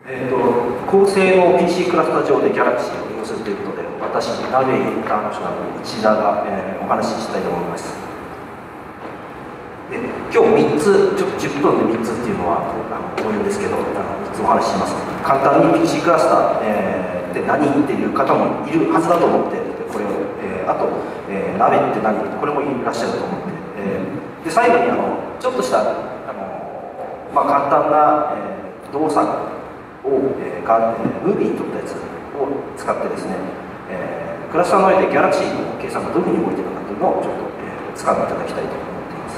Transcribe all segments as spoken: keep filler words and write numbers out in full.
えーと、高性能 ピーシー クラスター上で Galaxy を利用するということで、私、ナベインターナショナル内田が、えー、お話ししたいと思います。で今日みっつ、ちょっとじゅっぷんでみっつっていうのはあの多いんですけど、あのみっつお話しします。簡単に ピーシー クラスター、えー、って何っていう方もいるはずだと思って、これを、えー、あと、えー、ナベって何これもいらっしゃると思って、えー、で最後にあのちょっとしたあの、まあ、簡単な、えー、動作を、えーがえー、ムービーに撮ったやつを使ってですね、えー、クラスターの上で Galaxy の計算がどういうふうに動いているかというのをちょっと、えー、使っていただきたいと思っています。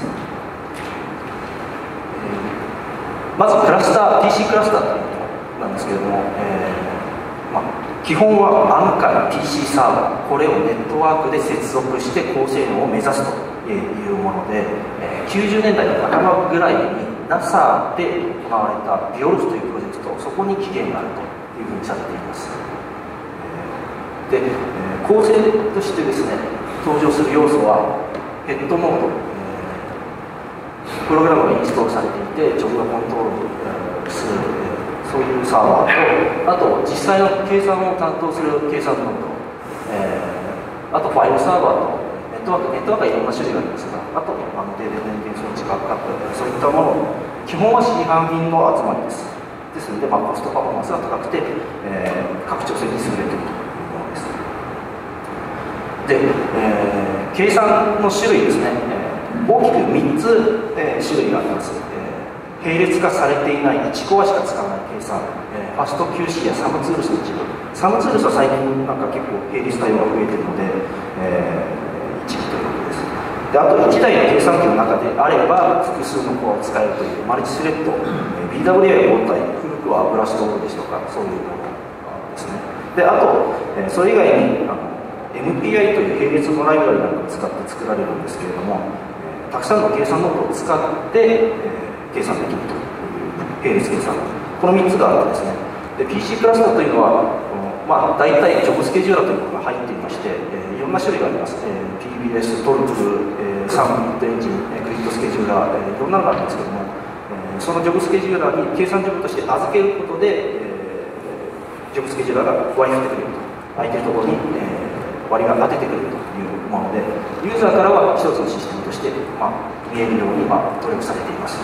えー、まずクラスター ピーシー クラスターということなんですけれども、えーまあ、基本は満開 ピーシー サーバー、これをネットワークで接続して高性能を目指すというもので、えー、きゅうじゅうねんだいの半ばぐらいに ナサ で行われたビオルフというプロジェクト、そこに起源があるというふうにされています。で、えー、構成としてですね、登場する要素はヘッドノード、えー、プログラムがインストールされていてジョブがコントロールする、えー、そういうサーバーと、あと実際の計算を担当する計算ノード、えー、あとファイルサーバーとネットワーク、ネットワークはいろんな種類がありますが、あと安定で電源装置、バックアップ、そういったもの、基本は市販品の集まりです。ですので、まあ、コストパフォーマンスが高くて、えー、拡張性に優れているというものです。で、えー、計算の種類ですね、えー、大きくみっつ、えー、種類があります。えー、並列化されていないいちコアしか使わない計算、えー、ファスト キューシー やサムツールスの一部、サムツールスは最近なんか結構並列対応が増えているので、えー、一部ということです。であといちだいの計算機の中であれば複数のコアを使えるというマルチスレッド、えー、ビーダブリューエー 本体、古くはブラストオールですとかそういうものですね。であと、えー、それ以外にあの エムピーアイ という並列のライブラリなんかを使って作られるんですけれども、えー、たくさんの計算ノードを使って、えー、計算できるという並列計算、このみっつがあってですね。で ピーシー クラスターというのはこの、まあ、大体ジョブスケジューラーというものが入っていまして、えー、いろんな種類があります。えー、ピービーエス、トルクル、えー、サンビットエンジン、えー、クリッドスケジューラー、えー、いろんなのがあるんですけども、えー、そのジョブスケジューラーに計算ジョブとして預けることで、えー、ジョブスケジューラーが割り振ってくれると、空いてるところに、えー、割りが当ててくれるというもので、ユーザーからは一つのシステムとして、まあ、見えるように、まあ、努力されています。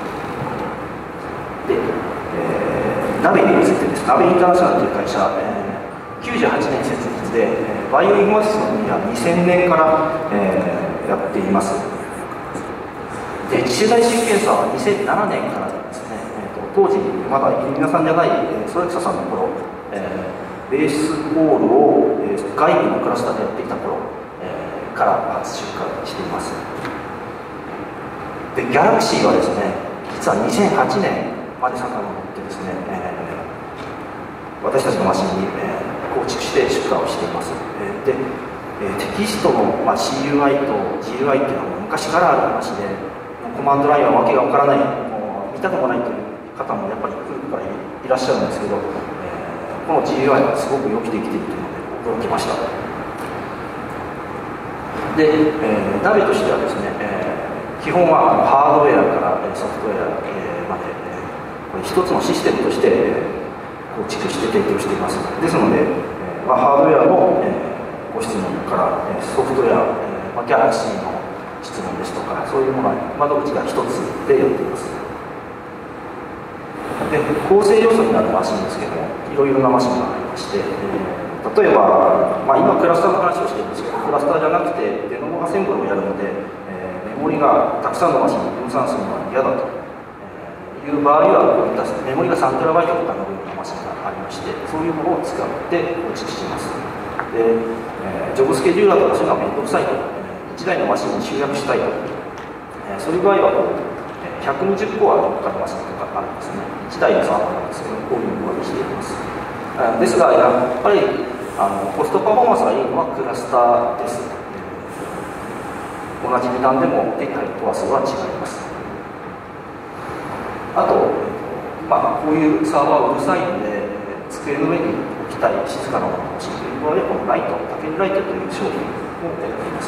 で、えー、ナベについてです。ナベインターナショナルという会社、えー、きゅうじゅうはちねん設立で、えー、バイオインフォーマティクスの分野はにせんねんから、えー、やっています。で次世代シーケンサーはにせんななねんからですね、えー、と当時まだ皆さんじゃない、えー、ソレクサさんの頃、えー、ベースボールを、えー、外部のクラスターでやっていた頃、えー、から初出荷しています。でギャラクシーはですね、実はにせんはちねんまで遡ってですね、えー、私たちのマシンに、えー、構築して出荷をしています。えー、で、えー、テキストの、まあ、シーユーアイ と ジーユーアイ っていうのは昔からある話で、コマンドラインはわけがわからない、もう見たくもないという方もやっぱり古くからいらっしゃるんですけど、えー、この ジーユーアイ はすごくよくできているというので驚きました。で、えー、ナベとしてはですね、えー、基本はハードウェアからソフトウェア、えー、まで、えー、これ一つのシステムとして、えー、構築して提供しています。ですので、えーまあ、ハードウェアの、えー、ご質問から、えー、ソフトウェア、えーまあ、ギャラクシーの質問ですとか、そういうものは窓口が一つでやっています。で構成要素になるマシンですけども、いろいろなマシンがありまして、えー、例えば、まあ、今クラスターの話をしているんですけど、クラスターじゃなくてデノモアセンブルをやるので、えー、メモリがたくさんのマシンに分散するのは嫌だと、えー、いう場合はこういったメモリがさんテラバイトとかのようなマシンがありまして、そういうものを使って構築しています。で、えー、ジョブスケジューラーとかそういうのは面倒くさいと、いちだいのマシンに集約したいと、えー、そういう場合はこうひゃくにじゅっコアの他のマシンとかあるんですね。いちだいのサーバーなんですけど、こういうものにしています。ですが、やっぱりあのコストパフォーマンスがいいのはクラスターです。同じ値段でも手に入るコア数は違います。あと、まあ、こういうサーバーうるさいので、机の上に置きたい静かなものが欲しいという場合は、このライト、タケルライトという商品をやっています。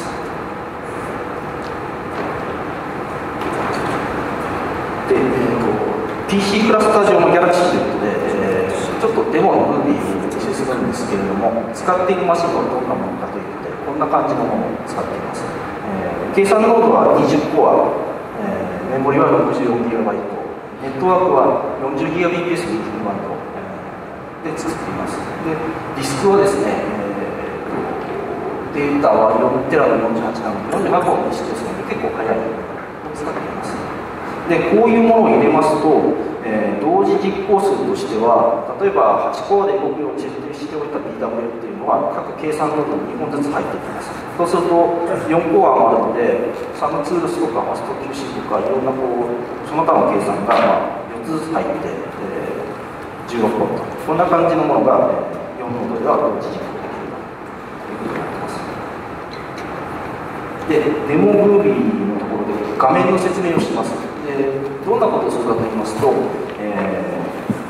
で、えーと、ピーシー クラスター上のギャラクシーということで、えーちょっとデモのムービーをお見せするんですけれども、使っているマシンはどんなものかというと、こんな感じのものを使っています。えー、計算ノードはにじゅっコア、えー、メモリは ろくじゅうよんギガバイト、ネットワークは よんじゅうギガビーピーエス にじゅうバンド、えー、で作っています。で、ディスクはですね、えー、データはよんテラのよんじゅうはちなので、よんじゅうはち本にしてですね、結構速いのを使っています。で、こういうものを入れますと、えー、同時実行数としては、例えばはちコアで動くように設定しておいた ビーダブリュー っていうのは、各計算ノードににほんずつ入っていきます。そうすると、よんコアもあるので、サムツールスとかファスト キューシー とか、いろんなこう、その他の計算が、まあ、よっつずつ入って、えー、じゅうろくコアと、こんな感じのものが、えー、よんノードでは同時実行できるということになってます。で、デモムービーのところで画面の説明をします。で、どんなことをするかと言いますと、えー、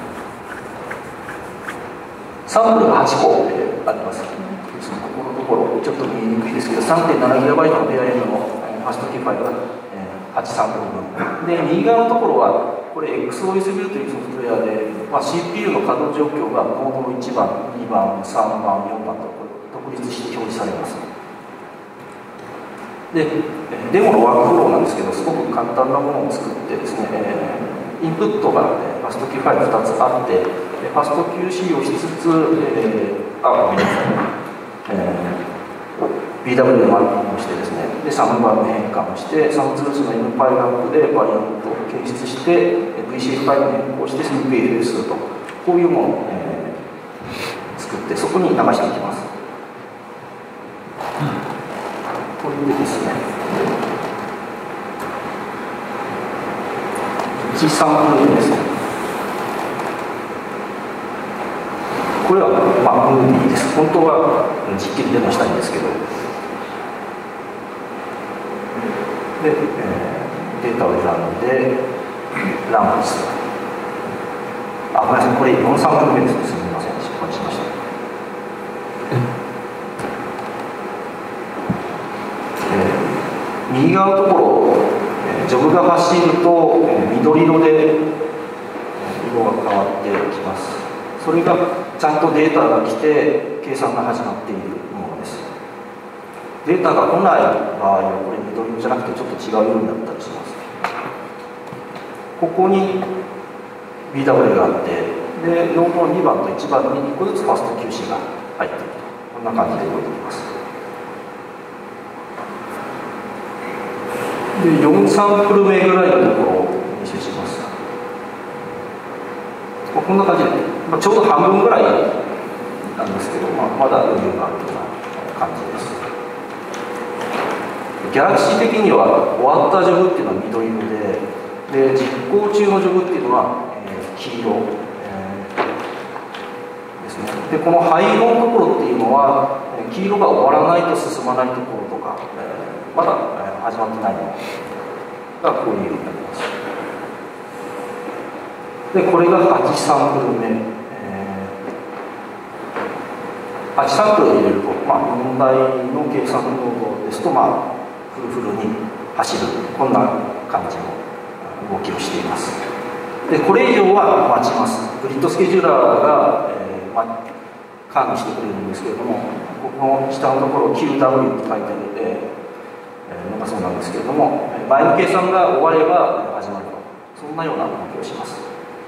サンプルがはちこあります。そのここのところ、ちょっと見えにくいですけど、さんてんななギガバイト のペアエンドのファストキーファイルが、えー、はちサンプル分。で、右側のところは、これ エックスオーエスビュー というソフトウェアで、まあ、シーピーユー の稼働状況がノードのいちばん、にばん、さんばん、よんばんと独立して表示されます。で、デモのワークフローなんですけど、すごく簡単なものを作ってですね、えー、インプットが、えー、ファストキーファイルふたつあって、ファスト キューシー をしつつ、えー、あ、ごめんなさい、えー、ビーダブリュー のマッピングをしてですね、で、サムバーの変換をして、サムツールスの エム パイラップでバリアントを検出して、ブイシーエフ ファイルを変更して、シーピーユー すると、こういうものを、えー、作って、そこに流していきます。これでですね、いちサンプルですね。これは、まあ、ムービーです。本当は実験でもしたいんですけど、で、えー、データを選んで、ランをする。あ、ごめんなさい、これよんサンプル目ですね。すみません、失敗しました。右側のところ、えー、ジョブが走ると、えー、緑色で、えー、色が変わってきます。それがちゃんとデータが来て計算が始まっているものです。データが来ない場合はこれ緑色じゃなくてちょっと違う色になったりします。ここに ビーダブリュー があって、でノードのにばんといちばんにいっこずつファスト キューシー が入っていると、こんな感じで動いていきます。で、よんサンプル目ぐらいのところをお見せします。こんな感じで、まあ、ちょうど半分ぐらいなんですけど、まあ、まだ余裕があるような感じです。ギャラクシー的には終わったジョブっていうのは緑色で、で実行中のジョブっていうのは、えー、黄色、えー、ですね。で、この灰色のところっていうのは、黄色が終わらないと進まないところとか、えー、まだ、えー始まってないのがこういうようになります。で、これがはちサンプル目、えー、はちサンプル入れると、まあ、問題の計算ノードですと、まあ、フルフルに走る、こんな感じの動きをしています。で、これ以上は待ちます。グリッドスケジューラーが、えーま、管理してくれるんですけれども、ここの下のところ キューダブリュー って書いてあるので、のがそうなんですけれども、前の計算が終われば始まると、そんなような動きをします。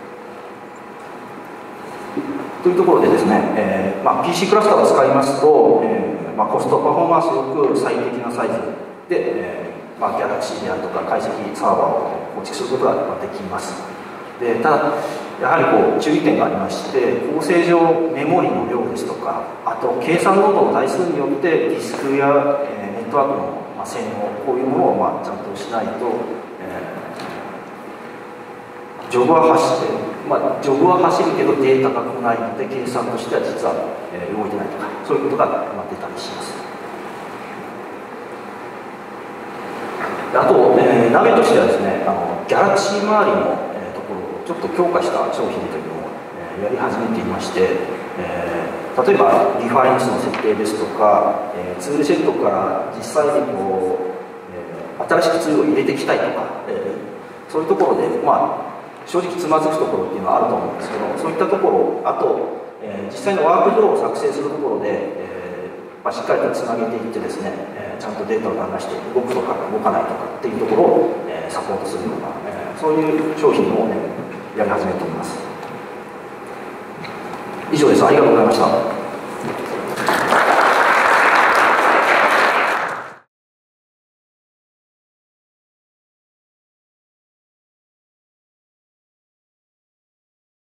というところでですね、えーまあ、ピーシー クラスターを使いますと、えーまあ、コストパフォーマンスよく最適なサイズで、えーまあ、ギャラクシーであるとか解析サーバーを構築することができます。で、ただやはりこう注意点がありまして、構成上メモリの量ですとか、あと計算ノードの台数によってディスクや、えー、ネットワークのまあ、性能、こういうものをまあちゃんとしないと、えー、ジョブは走って、まあ、ジョブは走るけどデータが来ないので計算としては実は、えー、動いてないとか、そういうことが、まあ、出たりします。あと、えー、ナベとしてはですね、あのギャラクシー周りの、えー、ところをちょっと強化した商品というのを、えー、やり始めていまして、えー例えばリファインスの設定ですとか、えー、ツールセットから実際にこう、えー、新しくツールを入れていきたいとか、えー、そういうところで、まあ、 正直つまずくところっていうのはあると思うんですけど、そういったところ、あと、えー、実際のワークフローを作成するところで、えーまあ、しっかりとつなげていってですね、えー、ちゃんとデータを流して動くとか動かないとかっていうところを、えー、サポートするような、えー、そういう商品を、ね、やり始めています。以上です。ありがとうございました。